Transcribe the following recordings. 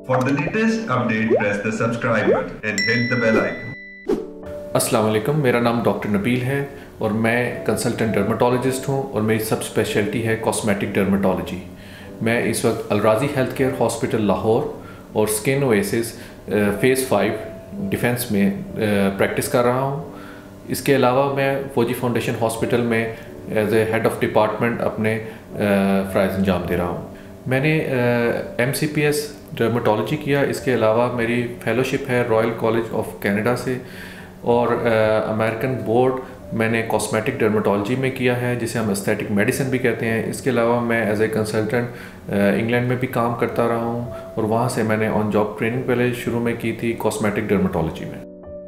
For the latest update, press the subscribe button and hit the bell icon. अस्सलाम वालेकुम, मेरा नाम doctor Nabeel है और मैं कंसल्टेंट डर्मेटोलॉजिस्ट हूँ और मेरी सब स्पेशलिटी है कॉस्मेटिक डर्मेटोलॉजी। मैं इस वक्त Alrazi health care hospital Lahore और स्किन ओएसिस फ़ेज़ 5 डिफेंस में प्रैक्टिस कर रहा हूँ। इसके अलावा मैं फौजी फाउंडेशन हॉस्पिटल में as a head of department अपने फ़राइज़ अंजाम दे रहा हूँ। मैंने MCPS डर्मेटोलॉजी किया। इसके अलावा मेरी फेलोशिप है रॉयल कॉलेज ऑफ कनाडा से और अमेरिकन बोर्ड मैंने कॉस्मेटिक डर्मेटोलॉजी में किया है, जिसे हम एस्थेटिक मेडिसिन भी कहते हैं। इसके अलावा मैं एज ए कंसल्टेंट इंग्लैंड में भी काम करता रहा हूँ और वहाँ से मैंने ऑन जॉब ट्रेनिंग पहले शुरू में की थी कॉस्मेटिक डर्मेटोलॉजी में।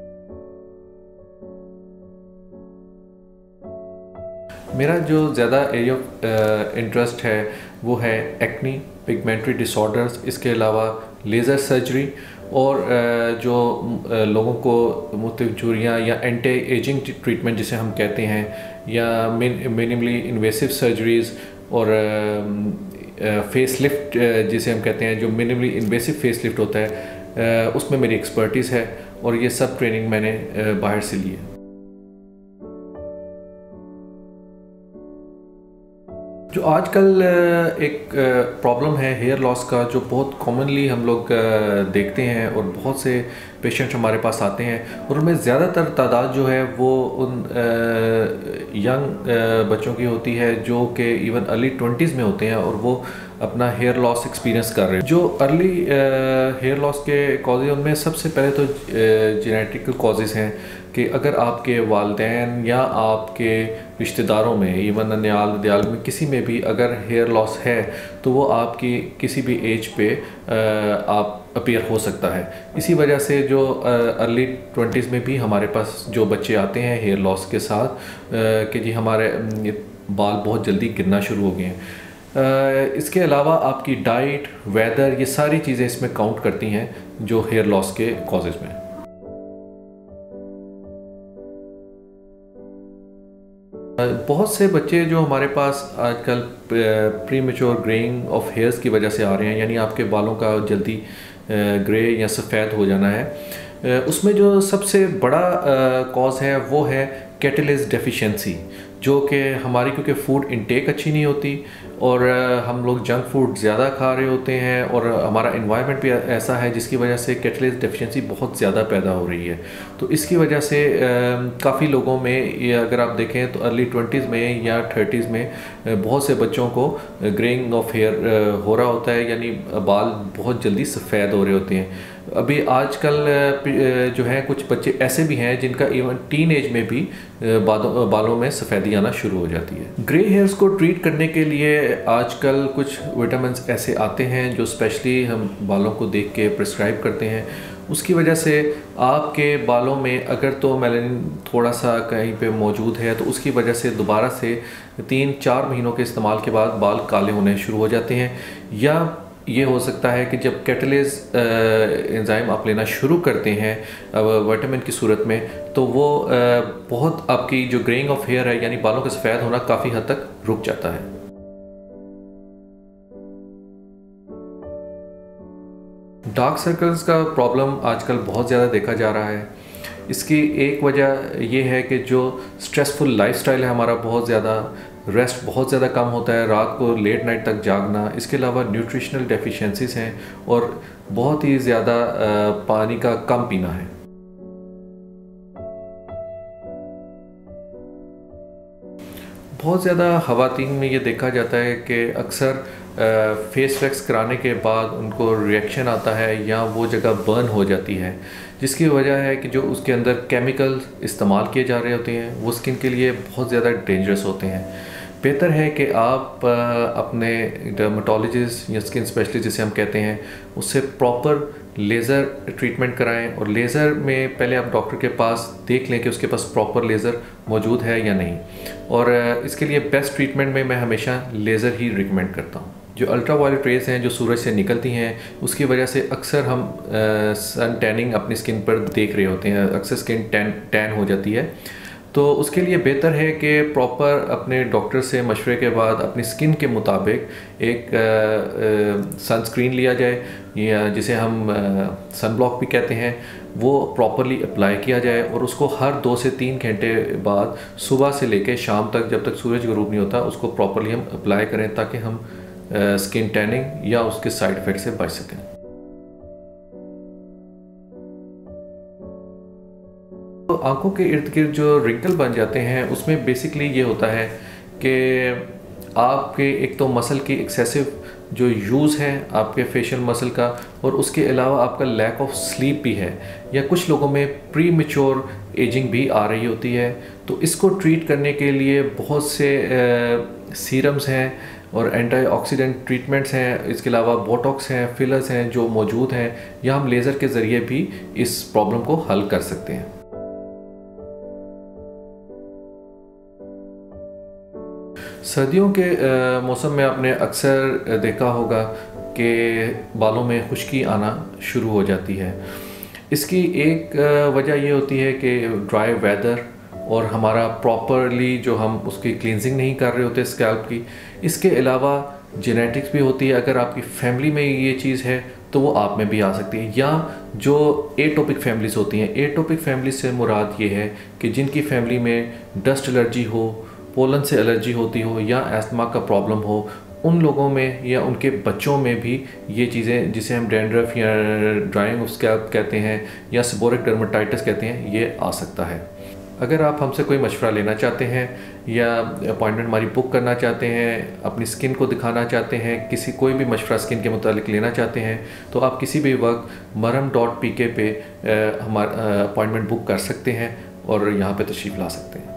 मेरा जो ज़्यादा एरिया ऑफ इंटरेस्ट है वो है एक्नी, पिगमेंटरी डिसऑर्डर्स, इसके अलावा लेज़र सर्जरी और जो लोगों को मुख्तलिफ झुर्रियाँ या एंटी एजिंग ट्रीटमेंट जिसे हम कहते हैं, या मिनिमली इन्वेसिव सर्जरीज़ और फेस लिफ्ट जिसे हम कहते हैं, जो मिनिमली इन्वेसिव फेस लिफ्ट होता है, उसमें मेरी एक्सपर्टीज़ है और ये सब ट्रेनिंग मैंने बाहर से ली है। जो आजकल एक प्रॉब्लम है हेयर लॉस का, जो बहुत कॉमनली हम लोग देखते हैं और बहुत से पेशेंट्स हमारे पास आते हैं और उनमें ज़्यादातर तादाद जो है वो उन यंग बच्चों की होती है जो कि इवन अर्ली 20s में होते हैं और वो अपना हेयर लॉस एक्सपीरियंस कर रहे हैं। जो अर्ली हेयर लॉस के कॉजेज, उनमें सबसे पहले तो जेनेटिक कॉजेज़ हैं कि अगर आपके वालिदैन या आपके रिश्तेदारों में, इवन ननियाल ददियाल में, किसी में भी अगर हेयर लॉस है तो वो आपकी किसी भी एज पे आप अपीयर हो सकता है। इसी वजह से जो अर्ली 20s में भी हमारे पास जो बच्चे आते हैं हेयर लॉस के साथ कि जी हमारे बाल बहुत जल्दी गिरना शुरू हो गए हैं। इसके अलावा आपकी डाइट, वेदर, ये सारी चीज़ें इसमें काउंट करती हैं जो हेयर लॉस के कॉजेज़ में। बहुत से बच्चे जो हमारे पास आजकल प्रीमेच्योर ग्रेइंग ऑफ हेयर्स की वजह से आ रहे हैं, यानी आपके बालों का जल्दी ग्रे या सफ़ेद हो जाना है, उसमें जो सबसे बड़ा कॉज है वो है कैटलेज डेफिशिएंसी, जो कि हमारी क्योंकि फूड इनटेक अच्छी नहीं होती और हम लोग जंक फूड ज़्यादा खा रहे होते हैं और हमारा एनवायरनमेंट भी ऐसा है जिसकी वजह से कैटलेज डेफिशिएंसी बहुत ज़्यादा पैदा हो रही है। तो इसकी वजह से काफ़ी लोगों में, ये अगर आप देखें तो अर्ली 20s में या 30s में बहुत से बच्चों को ग्रेइंग ऑफ हेयर हो रहा होता है, यानी बाल बहुत जल्दी सफ़ेद हो रहे होते हैं। अभी आजकल जो है कुछ बच्चे ऐसे भी हैं जिनका इवन टीन एज में भी बालों में सफ़ेदी आना शुरू हो जाती है। ग्रे हेयर्स को ट्रीट करने के लिए आजकल कुछ विटामिन ऐसे आते हैं जो स्पेशली हम बालों को देख के प्रिस्क्राइब करते हैं। उसकी वजह से आपके बालों में अगर तो मेलानिन थोड़ा सा कहीं पे मौजूद है तो उसकी वजह से दोबारा से 3-4 महीनों के इस्तेमाल के बाद बाल काले होने शुरू हो जाते हैं। या ये हो सकता है कि जब कैटलेज एंजाइम आप लेना शुरू करते हैं विटामिन की सूरत में, तो वो बहुत आपकी जो ग्रेइंग ऑफ हेयर है, यानी बालों का सफ़ेद होना, काफ़ी हद तक रुक जाता है। डार्क सर्कल्स का प्रॉब्लम आजकल बहुत ज़्यादा देखा जा रहा है। इसकी एक वजह ये है कि जो स्ट्रेसफुल लाइफस्टाइल है हमारा, बहुत ज़्यादा रेस्ट बहुत ज़्यादा कम होता है, रात को लेट नाइट तक जागना। इसके अलावा न्यूट्रिशनल डेफिशिएंसीज हैं और बहुत ही ज़्यादा पानी का कम पीना है। बहुत ज़्यादा ख़वातीन में ये देखा जाता है कि अक्सर फेस वैक्स कराने के बाद उनको रिएक्शन आता है या वो जगह बर्न हो जाती है, जिसकी वजह है कि जो उसके अंदर केमिकल इस्तेमाल किए जा रहे होते हैं वो स्किन के लिए बहुत ज़्यादा डेंजरस होते हैं। बेहतर है कि आप अपने डर्मेटोलॉजिस्ट या स्किन स्पेशलिस्ट जिसे हम कहते हैं उससे प्रॉपर लेज़र ट्रीटमेंट कराएं और लेज़र में पहले आप डॉक्टर के पास देख लें कि उसके पास प्रॉपर लेज़र मौजूद है या नहीं। और इसके लिए बेस्ट ट्रीटमेंट में मैं हमेशा लेज़र ही रिकमेंड करता हूँ। जो अल्ट्रा वायलेट रेज़ हैं जो सूरज से निकलती हैं, उसकी वजह से अक्सर हम सन टैनिंग अपनी स्किन पर देख रहे होते हैं, अक्सर स्किन टैन हो जाती है। तो उसके लिए बेहतर है कि प्रॉपर अपने डॉक्टर से मशवरे के बाद अपनी स्किन के मुताबिक एक सनस्क्रीन लिया जाए, या जिसे हम सन ब्लॉक भी कहते हैं, वो प्रॉपरली अप्लाई किया जाए और उसको हर 2 से 3 घंटे बाद सुबह से लेकर शाम तक, जब तक सूरज गरूब नहीं होता, उसको प्रॉपरली हम अप्लाई करें ताकि हम स्किन टैनिंग या उसके साइड इफ़ेक्ट से बच सकें। तो आंखों के इर्द गिर्द जो रिंकल बन जाते हैं उसमें बेसिकली ये होता है कि आपके एक तो मसल की एक्सेसिव जो यूज़ है आपके फेशियल मसल का, और उसके अलावा आपका लैक ऑफ स्लीप भी है, या कुछ लोगों में प्री मैच्योर एजिंग भी आ रही होती है। तो इसको ट्रीट करने के लिए बहुत से सीरम्स हैं और एंटीऑक्सीडेंट ट्रीटमेंट्स हैं, इसके अलावा बोटॉक्स हैं, फिलर्स हैं जो मौजूद हैं, या हम लेज़र के ज़रिए भी इस प्रॉब्लम को हल कर सकते हैं। सर्दियों के मौसम में आपने अक्सर देखा होगा कि बालों में खुश्की आना शुरू हो जाती है। इसकी एक वजह ये होती है कि ड्राई वेदर और हमारा प्रॉपरली जो हम उसकी क्लींजिंग नहीं कर रहे होते स्कैल्प की। इसके अलावा जेनेटिक्स भी होती है, अगर आपकी फैमिली में ये चीज़ है तो वो आप में भी आ सकती है, या जो एटोपिक फैमिलीज़ होती हैं। एटोपिक फैमिली से मुराद ये है कि जिनकी फैमिली में डस्ट एलर्जी हो, पोलन से एलर्जी होती हो, या एस्थमा का प्रॉब्लम हो, उन लोगों में या उनके बच्चों में भी ये चीज़ें, जिसे हम डैंड्रफ या ड्राइंग ऑफ स्कैल्प कहते हैं या सेबोरिक डर्मेटाइटिस कहते हैं, ये आ सकता है। अगर आप हमसे कोई मशवरा लेना चाहते हैं या अपॉइंटमेंट हमारी बुक करना चाहते हैं, अपनी स्किन को दिखाना चाहते हैं, कोई भी मशवरा स्किन के मुतालिक लेना चाहते हैं, तो आप किसी भी वक्त marham.pk पे हमारा अपॉइंटमेंट बुक कर सकते हैं और यहाँ पे तशरीफ़ ला सकते हैं।